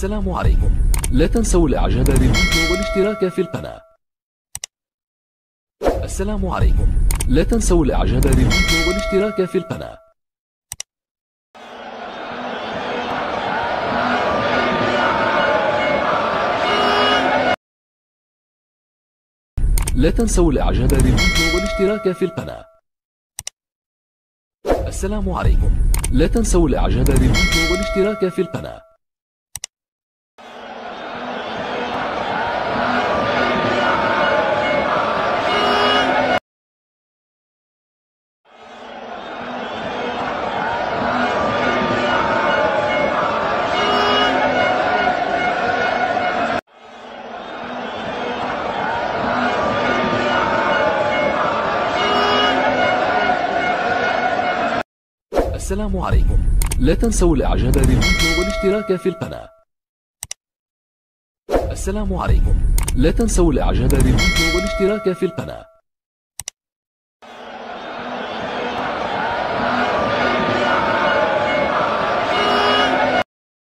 السلام عليكم. لا تنسوا الاعجاب بالفيديو والاشتراك في القناة. السلام عليكم. لا تنسوا الاعجاب بالفيديو والاشتراك في القناة. لا تنسوا الاعجاب بالفيديو والاشتراك في القناة. السلام عليكم. لا تنسوا الاعجاب بالفيديو والاشتراك في القناة. السلام عليكم. لا تنسوا الاعجاب بالفيديو والاشتراك في القناة. السلام عليكم. لا تنسوا الاعجاب بالفيديو والاشتراك في القناة.